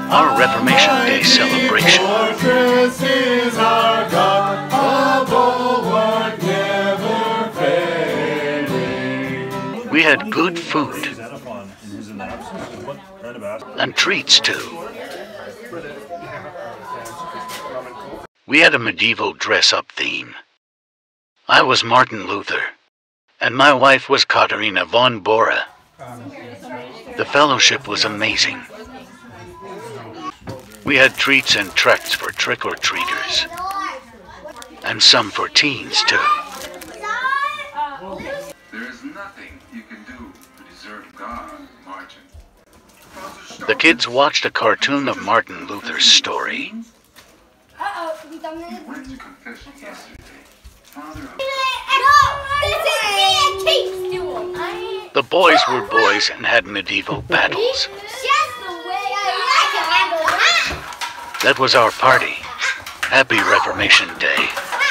our Reformation Day celebration. Fortress is our God, a bulwark never failing. We had good food and treats too. We had a medieval dress-up theme. I was Martin Luther, and my wife was Katharina von Bora. The fellowship was amazing. We had treats and tracts for trick-or-treaters, and some for teens too. There is nothing you can do to deserve God, Martin. The kids watched a cartoon of Martin Luther's story. He went to confession yesterday. Father of... The boys were boys and had medieval battles. That was our party. Happy Reformation Day.